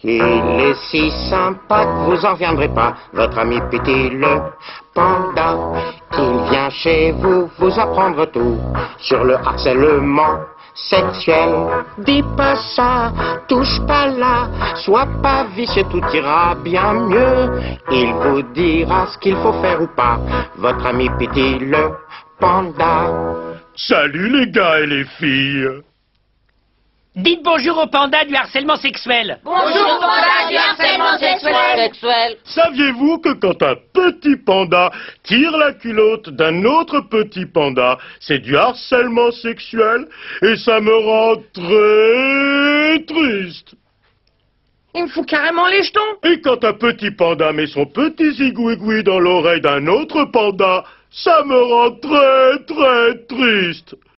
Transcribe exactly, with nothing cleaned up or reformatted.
Il est si sympa que vous en viendrez pas. Votre ami Petit le panda, il vient chez vous vous apprendre tout sur le harcèlement sexuel. Dis pas ça, touche pas là, sois pas vicieux, tout ira bien mieux. Il vous dira ce qu'il faut faire ou pas, votre ami Petit le panda. Salut les gars et les filles. Dites bonjour au panda du harcèlement sexuel. Bonjour panda du harcèlement sexuel. Sexuel. Saviez-vous que quand un petit panda tire la culotte d'un autre petit panda, c'est du harcèlement sexuel? Et ça me rend très triste. Il me fout carrément les jetons. Et quand un petit panda met son petit zigouigoui dans l'oreille d'un autre panda, ça me rend très très triste.